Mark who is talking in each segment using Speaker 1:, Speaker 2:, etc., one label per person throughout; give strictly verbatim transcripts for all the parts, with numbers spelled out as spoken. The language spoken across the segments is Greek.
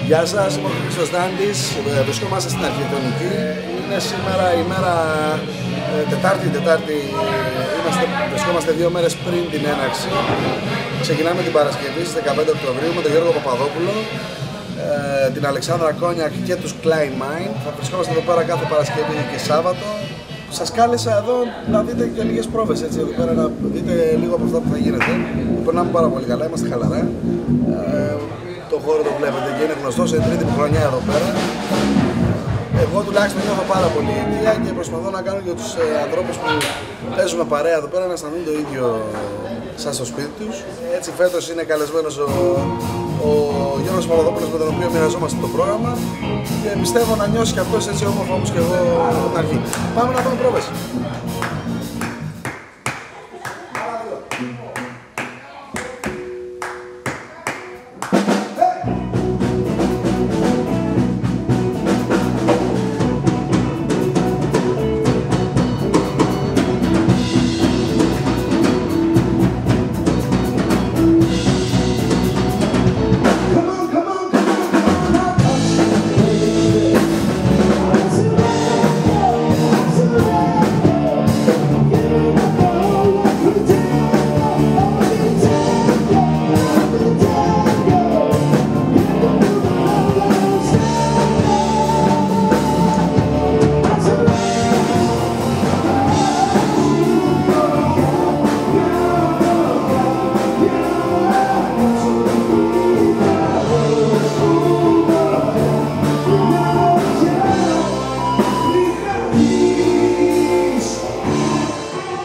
Speaker 1: Γεια σας, είμαι ο Χρήστος Δάντης, βρισκόμαστε στην Αρχιτεκτονική. Είναι σήμερα η μέρα Τετάρτη, Τετάρτη, είμαστε, βρισκόμαστε δύο μέρες πριν την έναρξη. Ξεκινάμε την Παρασκευή στις δεκαπέντε Οκτωβρίου με τον Γιώργο Παπαδόπουλο, την Αλεξάνδρα Κόνιακ και τους Klein Mind. Θα βρισκόμαστε εδώ πέρα κάθε Παρασκευή και Σάββατο. Σας κάλεσα εδώ να δείτε και λίγες πρόβες, έτσι, εδώ πέρα να δείτε λίγο από αυτά που θα γίνεται. Περνάμε πάρα πολύ καλά, είμαστε χαλαρά. Ε, το χώρο το βλέπετε και είναι γνωστό, σε τρίτη μου χρονιά εδώ πέρα. Εγώ τουλάχιστον νιώθω πάρα πολύ οικία και προσπαθώ να κάνω για τους ε, ανθρώπους που παίζουμε παρέα εδώ πέρα να αισθανθούν το ίδιο σαν στο σπίτι τους. Έτσι φέτος είναι καλεσμένος ο, ο Γιώργος Παπαδόπουλος, με τον οποίο μοιραζόμαστε το πρόγραμμα και πιστεύω να νιώσει και αυτός έτσι όμορφα όπως και εγώ από την αρχή. Πάμε να δούμε πρόβες.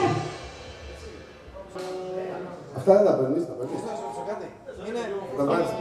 Speaker 1: Αυτά δεν τα παίρνεις, τα παίρνεις.
Speaker 2: Είναι...